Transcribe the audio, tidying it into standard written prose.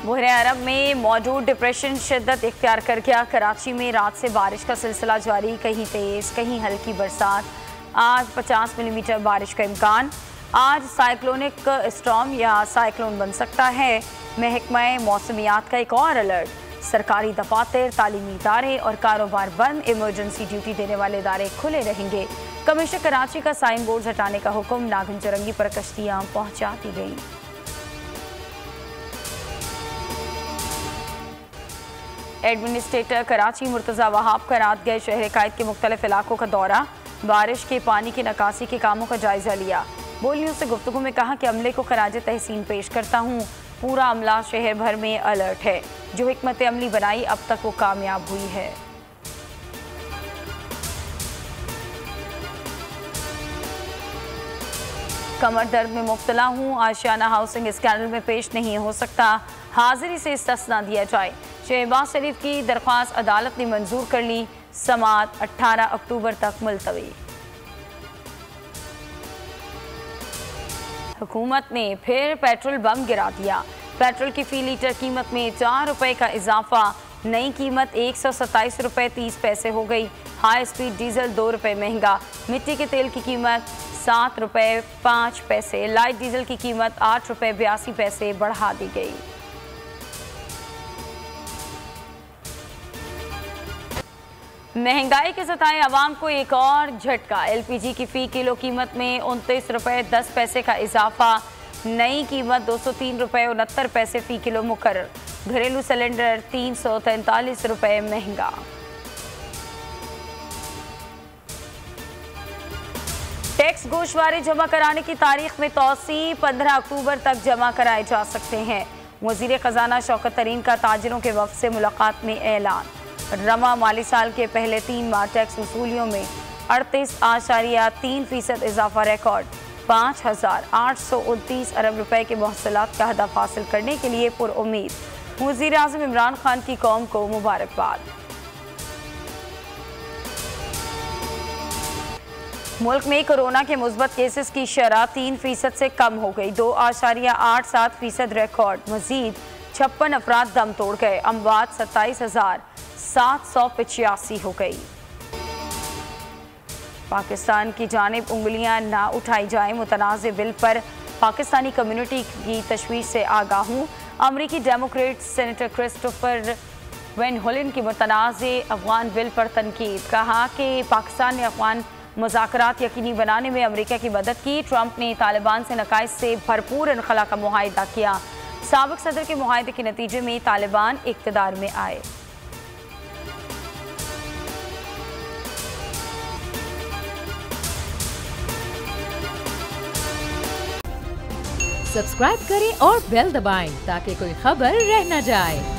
बहरे अरब में मौजूद डिप्रेशन शिद्दत इख्तियार कर गया। कराची में रात से बारिश का सिलसिला जारी, कहीं तेज़ कहीं हल्की बरसात। आज 50 मिलीमीटर बारिश का इम्कान। आज साइक्लोनिक स्टॉर्म या साइक्लोन बन सकता है। महकमा मौसमियात का एक और अलर्ट। सरकारी दफातर, तालीमी इदारे और कारोबार बंद। इमरजेंसी ड्यूटी देने वाले इदारे खुले रहेंगे। कमिश्नर कराची का साइन बोर्ड हटाने का हुक्म। नागिन चुरंगी पर कश्तियाँ पहुँचा दी गई। एडमिनिस्ट्रेटर कराची मुर्तज़ा वहाब का रात गए शहर कायद के मुख्तलिफ इलाकों का दौरा। बारिश के पानी की निकासी के कामों का जायजा लिया। बोल न्यूज़ से गुफ्तगू में कहा कि अमले को खराज तहसीन पेश करता हूँ। पूरा अमला शहर भर में अलर्ट है। जो हिकमत अमली बनाई अब तक वो कामयाब हुई है। कमर दर्द में मुब्तला हूँ, आशियाना हाउसिंग स्कैंडल में पेश नहीं हो सकता। हाजिरी से इस्तिस्ना दिया जाए। शहबाज शरीफ की दरख्वास्त अदालत ने मंजूर कर ली। समाअत 18 अक्टूबर तक मुलतवी। हुकूमत ने फिर पेट्रोल बम गिरा दिया। पेट्रोल की फी लीटर कीमत में 4 रुपए का इजाफा। नई कीमत 127 रुपए 30 पैसे हो गई। हाई स्पीड डीजल 2 रुपए महंगा। मिट्टी के तेल की कीमत 7 रुपए 5 पैसे। लाइट डीजल की कीमत 8 रुपए 82 पैसे बढ़ा दी गई। महंगाई के सताए अवाम को एक और झटका। LPG की फ़ी किलो कीमत में 29 रुपए 10 पैसे का इजाफा। नई कीमत 203 रुपए 69 पैसे फ़ी किलो मुकर्रर। घरेलू सिलेंडर 343 रुपए महंगा। टैक्स गोशवारे जमा कराने की तारीख में तौसी। 15 अक्टूबर तक जमा कराए जा सकते हैं। वज़ीर ख़जाना शौकत तरीन का ताजिरों के वफ़द से मुलाकात में ऐलान। रवा माली साल के पहले 3 माह टैक्स वसूलियों में 38.3% इजाफा रिकॉर्ड। 5,829 अरब रुपए के महसूलात का हदफ हासिल करने के लिए पुरउम्मीद। वज़ीर आज़म इमरान खान की कौम को मुबारकबाद। मुल्क में कोरोना के मुस्बत केसेस की शरह 3% से कम हो गई। 2.87% रिकॉर्ड। मजीद 56 अफराद दम तोड़ गए। अमवात 27,785 हो गई। पाकिस्तान की जानिब उंगलियां ना उठाई जाएं। मुतनाज़ बिल पर पाकिस्तानी कम्युनिटी की तशवीश से आगाह हूँ। अमरीकी डेमोक्रेट सेनेटर क्रिस्टोफर वेन होलिन की मुतनाज़ अफगान बिल पर तनकीद। कहा कि पाकिस्तान ने अफगान मुज़ाकरात यकीनी बनाने में अमेरिका की मदद की। ट्रंप ने तालिबान से नकाइस से भरपूर इनखला का मुआहिदा किया। साबिक सदर के मुआहिदे के नतीजे में तालिबान इक़्तिदार में आए। सब्सक्राइब करें और बेल दबाएं ताकि कोई खबर रह न जाए।